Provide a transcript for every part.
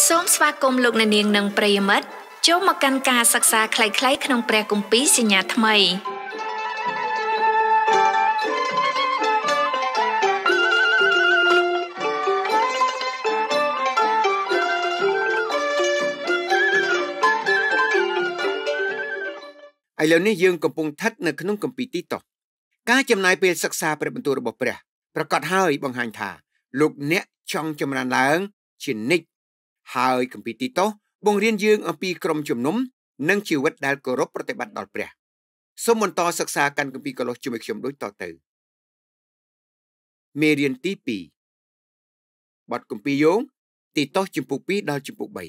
សូមស្វាគមន៍លោកអ្នកនាងនិងប្រិយមិត្តចូលមកកាន់ការសិក្សាខ្លីៗក្នុងព្រះគម្ពីរសញ្ញាថ្មីឥឡូវនេះយើងកំពុងស្ថិតនៅក្នុងគម្ពីរទីតូសការចំណាយពេលសិក្សាព្រះបន្ទូលរបស់ព្រះប្រកាសហើយបង្ហាញថាលោកអ្នកចង់ចម្រើនឡើងជានិច្ចហើយគម្ពីរទីតូសបង្រៀនយើងអំពីក្រុមជំនុំនិងជីវិតដែលគោរពប្រតិបត្តិដល់ព្រះសូមបន្តសិក្សាកាន់គម្ពីរកូឡូសជាមួយខ្ញុំដូចតទៅមេរៀនទី2បទគម្ពីរយោងទីតូសជំពូក2ដល់ជំពូក3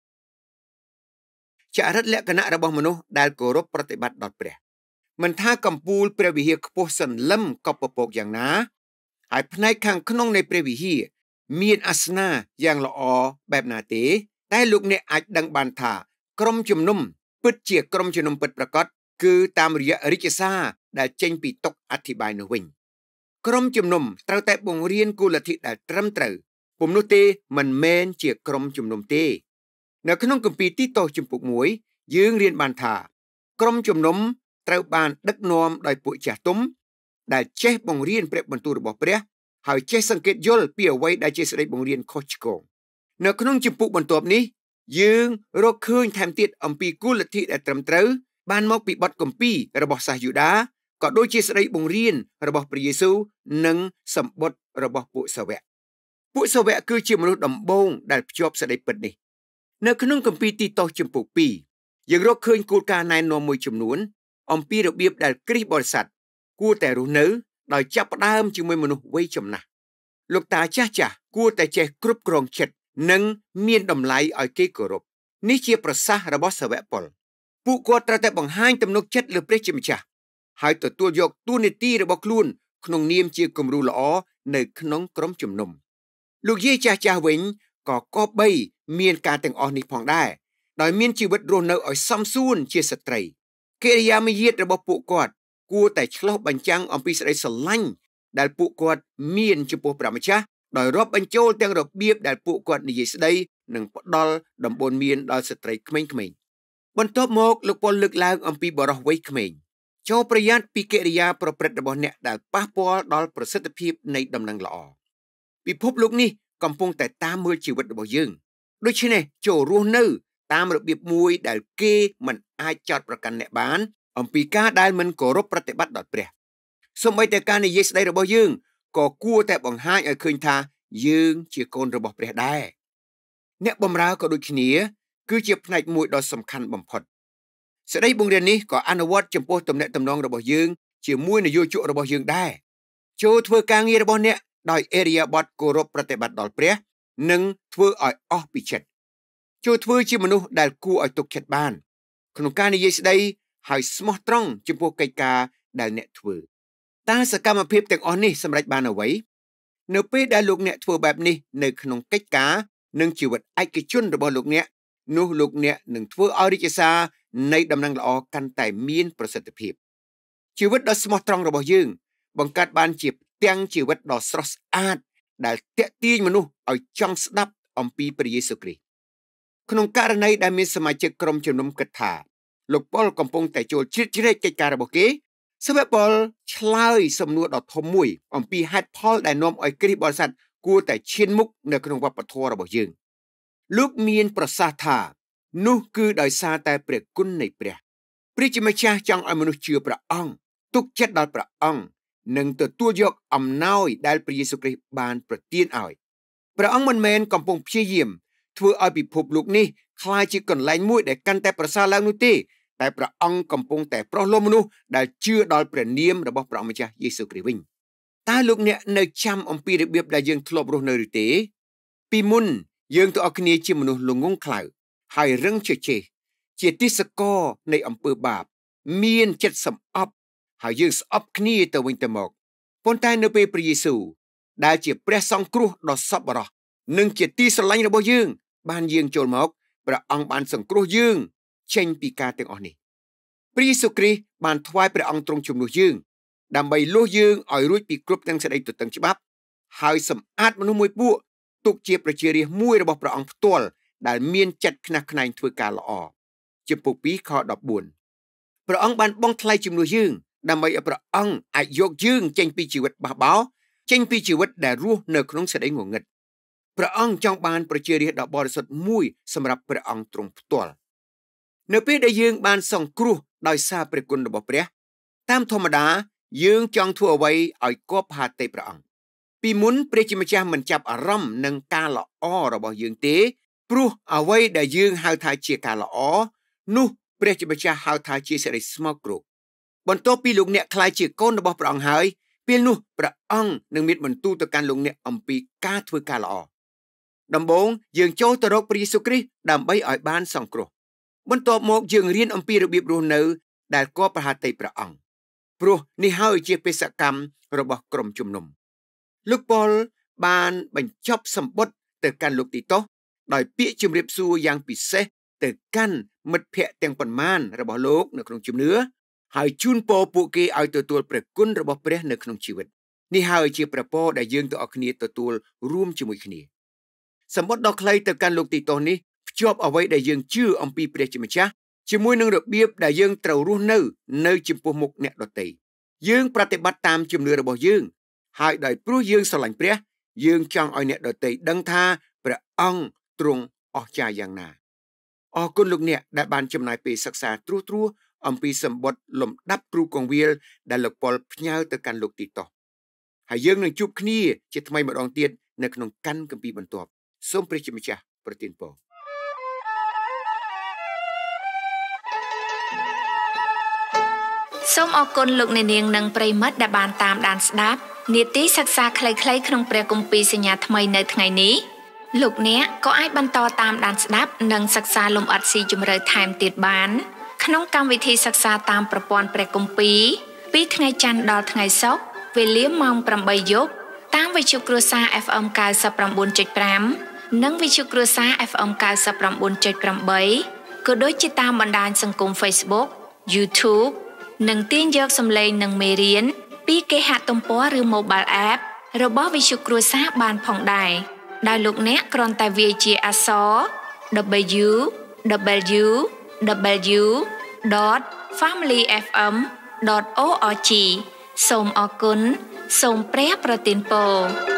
ចរិតលក្ខណៈរបស់មនុស្សដែលគោរពប្រតិបត្តិដល់ព្រះមិនថាកំពូលព្រះវិហារខ្ពស់សន្លឹមកប់ពពកយ៉ាងណាហើយផ្នែកខាងក្នុងនៃព្រះវិហារមានអាសនាយ៉ាងល្អបែបណាទេតែលោកអ្នកអាចដឹងបានថាក្រុមជំនុំពិតជាក្រុមជំនុំពិតប្រាកដគឺតាមរយៈរាជសារដែលចេញពីតុអធិប្បាយនោះវិញក្រុមជំនុំត្រូវតែបង្រៀនគោលលទ្ធិដែលត្រឹមត្រូវពុំនោះទេមិនមែនជាក្រុមជំនុំទេនៅក្នុងគម្ពីរទីតូសជំពូក1យើងរៀនបានថាក្រុមជំនុំត្រូវបានដឹកនាំដោយពួកចាស់ទុំដែលចេះបង្រៀនព្រះបន្ទូលរបស់ព្រះហើយចេះសង្កេតយល់ពីអ្វីដែលជាសេចក្តីបង្រៀនខុសឆ្គងនៅក្នុងជំពូកបន្ទាប់នេះយើងរកឃើញថែមទៀតអំពីគោលលទ្ធិដែលត្រឹមត្រូវបានមកពីបទគម្ពីររបស់សាសយូដាក៏ដូចជាសេចក្តីបង្រៀនរបស់ព្រះយេស៊ូវនិងសម្បត្តិរបស់ពួកសាវកគឺជាមនុស្សដំបូងដែលភ្ជាប់សេចក្តីពិតនេះនៅក្នុងគម្ពីរទីតូសជំពូក2យើងរកឃើញគោលការណ៍ណែនាំមួយចំនួនអំពីរបៀបដែលគ្រីស្ទបរិស័ទគួរតែរស់នៅដោយចាប់ផ្ដើមជាមួយមនុស្សវ័យចំណាស់លោកតាចាស់គួរតែចេះគ្រប់គ្រងចិត្តនិងមានតម្លៃឲ្យគេគោរពនេះជាប្រសាសន៍របស់សាវកប៉ុលពួកគាត់ត្រូវតែបង្ហាញទំនុកចិត្តលើព្រះជាម្ចាស់ហើយទទួលយកតួនាទីរបស់ខ្លួនក្នុងនាមជាគំរូល្អនៅក្នុងក្រុមជំនុំលោកយាយចាស់វិញក៏គប្បីមានការទាំងអស់នេះផងដែរដោយមានជីវិតរស់នៅឲ្យសមសួនជាស្ត្រីកិរិយាមារយាទរបស់ពួកគាត់គួរតែឆ្លុះបញ្ចាំងអំពីសេចក្តីស្រឡាញ់ដែលពួកគាត់មានចំពោះព្រះម្ចាស់ដោយរាប់បញ្ចូលទាំងរបៀបដែលពួកគាត់និយាយស្ដីនិងផ្ដល់ដំបូន្មានដល់ស្ត្រីក្មេងៗបន្ទាប់មកលោកប៉ុលលើកឡើងអំពីបរិសវ័យក្មេងចូលប្រយ័ត្នពីកិរិយាប្រព្រឹត្តរបស់អ្នកដែលប៉ះពាល់ដល់ប្រសិទ្ធភាពនៃដំណឹងល្អពិភពលោកនេះកំពុងតែតាមមើលជីវិតរបស់យើងដូច្នេះចូលរស់នៅតាមរបៀបមួយដែលគេមិនអាចចោទប្រកាន់អ្នកបានអំពីការដែលមិនគោរពប្រតិបត្តិដល់ព្រះសូម្បីតែការនិយាយស្ដីរបស់យើងក៏គួរតែបង្ហាញឲ្យឃើញថាយើងជាកូនរបស់ព្រះដែរអ្នកបម្រើក៏ដូចគ្នាគឺជាផ្នែកមួយដ៏សំខាន់បំផុតសេចក្តីបង្រៀននេះក៏អនុវត្តចំពោះទំនាក់ទំនងរបស់យើងជាមួយនយោជករបស់យើងដែរចូលធ្វើការងាររបស់អ្នកដោយអេរិយាបថគោរពប្រតិបត្តិដល់ព្រះនិងធ្វើឲ្យអស់ពីចិត្តចូលធ្វើជាមនុស្សដែលគួរឲ្យទុកចិត្តបានក្នុងការនិយាយស្ដីហើយស្មោះត្រង់ចំពោះកិច្ចការដែលអ្នកធ្វើតើសកម្មភាពទាំងអស់នេះសម្រេចបានអ្វីនៅពេលដែលលោកអ្នកធ្វើបែបនេះនៅក្នុងកិច្ចការនិងជីវិតឯកជនរបស់លោកអ្នកនោះលោកអ្នកនឹងធ្វើឲ្យរាជសារនៃដំណឹងល្អកាន់តែមានប្រសិទ្ធភាពជីវិតដ៏ស្មោះត្រង់របស់យើងបង្កើតបានជាផ្ទាំងជីវិតដ៏ស្រស់ស្អាតដែលទាក់ទាញមនុស្សឲ្យចង់ស្ដាប់អំពីព្រះយេស៊ូវគ្រីស្ទក្នុងករណីដែលមានសមាជិកក្រុមជំនុំគិតថាលោកប៉ុលកំពុងតែចូលជ្រៀតជ្រែកកិច្ចការរបស់គេសាវកប៉ុលឆ្លើយសំណួរដ៏ធំមួយអំពីហេតុផលដែលនាំឲ្យគ្រីស្ទបរិស័ទគួរតែឈានមុខនៅក្នុងវប្បធម៌របស់យើងលោកមានប្រសាសន៍ថានោះគឺដោយសារតែព្រះគុណនៃព្រះជាម្ចាស់ចង់ឲ្យមនុស្សជឿព្រះអង្គទុកចិត្តដល់ព្រះអង្គនិងទទួលយកអំណោយដែលព្រះយេស៊ូវគ្រីស្ទបានប្រទានឲ្យព្រះអង្គមិនមែនកំពុងព្យាយាមធ្វើឲ្យពិភពលោកនេះក្លាយជាកន្លែងមួយដែលកាន់តែប្រសើរឡើងនោះទេតែព្រះអង្គកំពុងតែប្រោសលោមនុស្សដែលជឿដល់ព្រះនាមរបស់ព្រះម្ចាស់យេស៊ូវគ្រីស្ទវិញតើលោកអ្នកនៅចាំអំពីរបៀបដែលយើងធ្លាប់រស់នៅឬទេពីមុនយើងទាំងអស់គ្នាជាមនុស្សល្ងង់ខ្លៅហើយរឹងជជែកជាទាសករនៃអំពើបាបមានចិត្តសម្អប់ហើយយើងស្អប់គ្នាទៅវិញទៅមកប៉ុន្តែនៅពេលព្រះយេស៊ូវដែលជាព្រះសង្គ្រោះដ៏សប្បុរសនិងជាទីស្រឡាញ់របស់យើងបានយាងចូលមកព្រះអង្គបានសង្គ្រោះយើងចេញពីការទាំងអស់នេះព្រះយេស៊ូវគ្រីស្ទបានថ្វាយព្រះអង្គទ្រង់ជំនួសយើងដើម្បីលុះយើងឲ្យរួចពីគ្រប់ទាំងសេចក្តីទទឹងច្បាប់ហើយសម្អាតមនុស្សមួយពួកទុកជាប្រជារាស្ត្រមួយរបស់ព្រះអង្គផ្ទាល់ដែលមានចិត្តខ្នះខ្នែងធ្វើការល្អចំពុក2ខ14ព្រះអង្គបានបង់ថ្លៃជំនួសយើងដើម្បីឲ្យព្រះអង្គអាចយកយើងចេញពីជីវិតបះបោរចេញពីជីវិតដែលរស់នៅក្នុងសេចក្តីងងឹតព្រះអង្គចង់បានប្រជារាស្ត្រដ៏បរិសុទ្ធមួយសម្រាប់ព្រះអង្គទ្រង់ផ្ទាល់នៅពេលដែលយើងបានសង្គ្រោះដោយសារព្រះគុណរបស់ព្រះតាមធម្មតាយើងចង់ធ្វើអ្វីឲ្យគប់ផាទេព្រះអង្គពីមុនព្រះជាម្ចាស់មិនចាប់អារម្មណ៍នឹងការល្អរបស់យើងទេព្រោះអ្វីដែលយើងហៅថាជាការល្អនោះព្រះជាម្ចាស់ហៅថាជាសេរីស្មោកគ្រោកបន្ទាប់ពីលោកអ្នកក្លាយជាកូនរបស់ព្រះអង្គហើយពេលនោះព្រះអង្គនឹងមានបន្ទូលទៅកាន់លោកអ្នកអំពីការធ្វើការល្អដំបូងយើងចូលទៅរកព្រះយេស៊ូវគ្រីស្ទដើម្បីឲ្យបានសង្គ្រោះបន្ទាប់មកយើងរៀនអំពីរបៀបរស់នៅដែលគប់ប្រហាតីព្រះអង្គព្រោះនេះហើយជាបេសកកម្មរបស់ក្រុមជំនុំលោកប៉ុលបានបញ្ចប់សម្បត្តិទៅកាន់លោកទីតុសដោយពាក្យជម្រាបសួរយ៉ាងពិសេសទៅកាន់មិត្តភ័ក្តិទាំងប៉ុន្មានរបស់លោកនៅក្នុងជំនឿហើយជូនពរពួកគេឲ្យទទួលព្រះគុណរបស់ព្រះនៅក្នុងជីវិតនេះហើយជាព្រះពរដែលយើងទាំងអស់គ្នាទទួលរួមជាមួយគ្នាសម្បត្តិដ៏ខ្លីទៅកាន់លោកទីតុសនេះភ្ជាប់អ្វីដែលយើងជឿអំពីព្រះជាម្ចាស់ជាមួយនឹងរបៀបដែលយើងត្រូវរស់នៅចំពោះមុខអ្នកដទៃយើងប្រតិបត្តិតាមជំនឿរបស់យើងហើយដោយព្រោះយើងស្រឡាញ់ព្រះយើងចង់ឲ្យអ្នកដទៃដឹងថាព្រះអង្គទ្រង់អស្ចារ្យយ៉ាងណាអរគុណលោកអ្នកដែលបានចំណាយពេលសិក្សាត្រួសត្រាសអំពីសម្បត្តិលំដាប់គ្រូកងវិលដែលលោកប៉ុលផ្ញើទៅកាន់លោកទីតុសហើយយើងនឹងជួបគ្នាជាថ្មីម្ដងទៀតនៅក្នុងកាន់គម្ពីរបន្ទាប់សូមព្រះជាម្ចាស់ប្រទានពរសូមអរគុណលោកអ្នកនាងនិងប្រិយមិត្តដែលបានតាមដានស្ដាប់នាទីសិក្សាខ្លីៗក្នុងព្រះគម្ពីរសញ្ញាថ្មីនៅថ្ងៃនេះលោកអ្នកក៏អាចបន្តតាមដានស្ដាប់និងសិក្សាលម្អិតស៊ីជម្រៅថែមទៀតបានក្នុងកម្មវិធីសិក្សាតាមប្រព័ន្ធព្រះគម្ពីរពីថ្ងៃច័ន្ទដល់ថ្ងៃសុក្រវេលាម៉ោង 8 យប់តាមវិទ្យុគ្រួសារ FM 99.5 និងវិទ្យុគ្រួសារ FM 99.8 ក៏ដូចជាតាមបណ្ដាញសង្គម Facebook YouTube និងទាញយកសម្លេងនិងមេរៀនពីគេហទំព័រឬ Mobile App របស់វិទ្យុគ្រួសារបានផងដែរដោយលោកអ្នកគ្រាន់តែវាយជាអក្សរ www.familyfm.org សូមអរគុណសូមព្រះប្រទានពរ